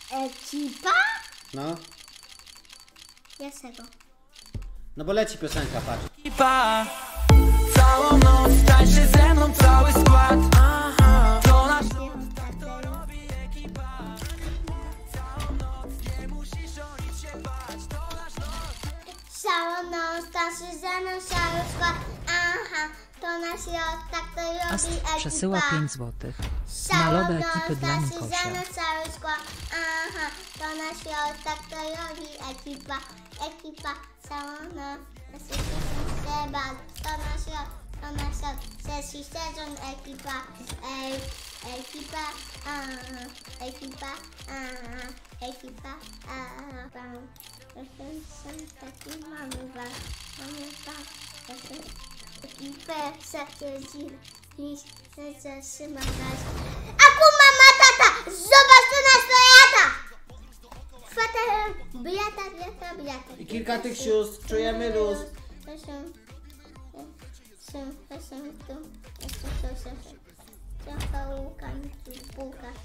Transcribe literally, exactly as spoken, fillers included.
Ekipa? No. Jakiego? No bo leci piosenka, patrz. Ekipa, całą noc tańczy ze mną cały skład. Aha, to nasz tak to robi ekipa. Całą noc nie musisz o nic się bać. To nasz los. Całą noc tańczy ze mną cały skład. Aha, to nasz los, tak to robi Ast ekipa. przesyła pięć złotych. Na Całą lodę noc ekipy dla tańczy ze Nikosia. mną cały skład. Aha, to nasz los, tak to robi ekipa. Ekipa, całą noc tańczy ze mną trzeba. To nasz los, to nasz los. Trzeci sezon ekipa. Ej, ekipa, aha, ekipa, aha, ekipa, aha. Pan, są taki mamy was, mamy was, ekipę zawiedzi, nic nie zatrzyma nas. Aku mama tata, zobacz tu na stojata! Chwata, biata, biata, biata. I kilka tych sióstr, czujemy luz. To są, to są, to są tu, to są, to są, to są, to są,